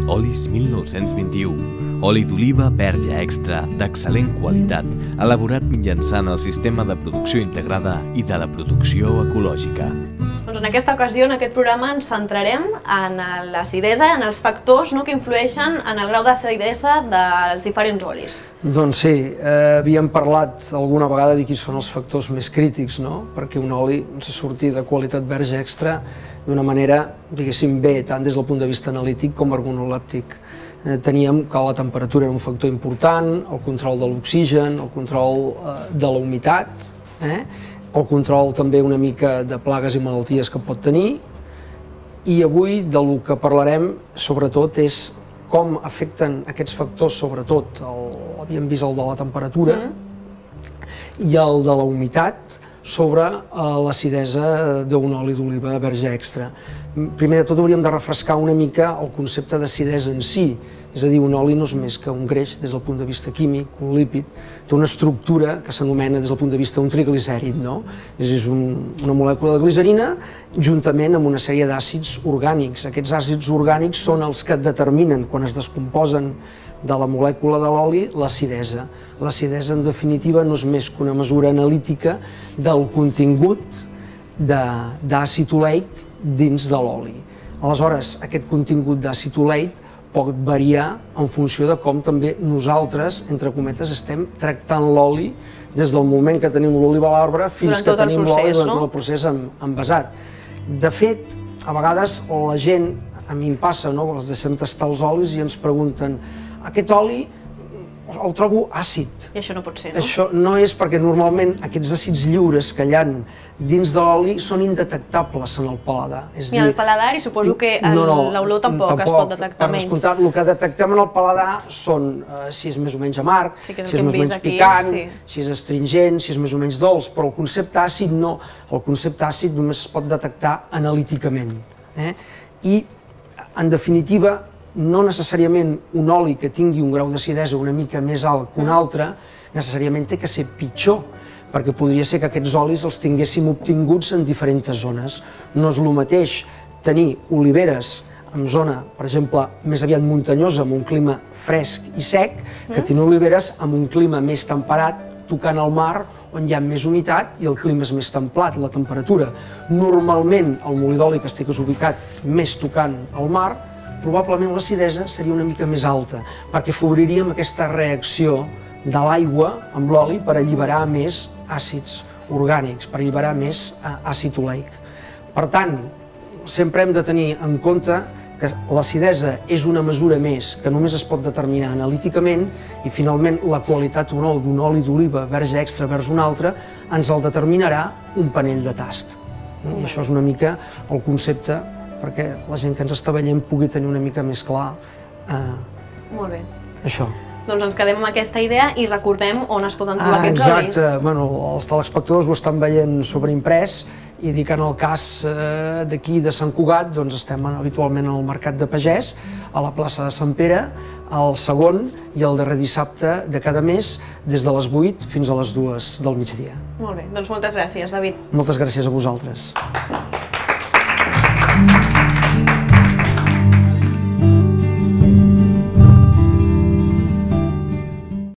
Olis 1921, oli d'oliva verge extra d'excel·lent qualitat, elaborat mitjançant el sistema de producció integrada i de la producció ecològica. Doncs en aquesta ocasió, en aquest programa, ens centrarem en l'acidesa, en els factors que influeixen en el grau d'acidesa dels diferents olis. Doncs sí, havíem parlat alguna vegada de quins són els factors més crítics, perquè un oli ens surti de qualitat verge extra d'una manera, diguéssim, bé, tant des del punt de vista analític com organolèptic. Teníem que la temperatura era un factor important, el control de l'oxigen, el control de la humitat, el control també una mica de plagues i malalties que pot tenir, i avui del que parlarem sobretot és com afecten aquests factors, sobretot, havíem vist el de la temperatura i el de la humitat, sobre l'acidesa d'un oli d'oliva verge extra. Primer de tot hauríem de refrescar una mica el concepte d'acidesa en si, és a dir, un oli no és més que un greix des del punt de vista químic, un lípid, té una estructura que s'anomena des del punt de vista un triglicèrid, és una molècula de glicerina juntament amb una sèrie d'àcids orgànics. Aquests àcids orgànics són els que determinen, quan es descomposen de la molècula de l'oli, l'acidesa. L'acidesa, en definitiva, no és més que una mesura analítica del contingut d'àcid oleic dins de l'oli. Aleshores, aquest contingut d'àcid oleic pot variar en funció de com també nosaltres, entre cometes, estem tractant l'oli des del moment que tenim l'oliva a l'arbre fins que tenim l'oli durant tot el procés envasat. De fet, a vegades la gent, a mi em passa, els deixem tastar els olis i ens pregunten: aquest oli el trobo àcid. I això no pot ser, no? Això no és perquè normalment aquests àcids lliures que hi ha dins de l'oli són indetectables en el paladar. Ni en el paladar, i suposo que l'olor tampoc es pot detectar menys. Per descomptat, el que detectem en el paladar són si és més o menys amarg, si és més o menys picant, si és astringent, si és més o menys dolç, però el concepte àcid no. El concepte àcid només es pot detectar analíticament. I, en definitiva, no necessàriament un oli que tingui un grau d'acidesa una mica més alt que un altre, necessàriament té que ser pitjor, perquè podria ser que aquests olis els tinguéssim obtinguts en diferents zones. No és el mateix tenir oliveres en zona, per exemple, més aviat muntanyosa, amb un clima fresc i sec, que tenir oliveres amb un clima més temperat, tocant al mar, on hi ha més humitat i el clima és més templat, la temperatura. Normalment, el molí d'oli que estigués ubicat més tocant al mar, probablement l'acidesa seria una mica més alta, perquè afavoriríem aquesta reacció de l'aigua amb l'oli per alliberar més àcids orgànics, per alliberar més àcid oleic. Per tant, sempre hem de tenir en compte que l'acidesa és una mesura més que només es pot determinar analíticament i finalment la qualitat o no d'un oli d'oliva verge extra vers un altre ens el determinarà un panell de tast. I això és una mica el concepte perquè la gent que ens està veient pugui tenir una mica més clar això. Doncs ens quedem amb aquesta idea i recordem on es poden trobar aquests olis. Exacte, els telespectadors ho estan veient sobreimprès i dic en el cas d'aquí de Sant Cugat, doncs estem habitualment al Mercat de Pagès, a la plaça de Sant Pere, el segon i el darrer dissabte de cada mes, des de les 8 fins a les 2 del migdia. Molt bé, doncs moltes gràcies, David. Moltes gràcies a vosaltres.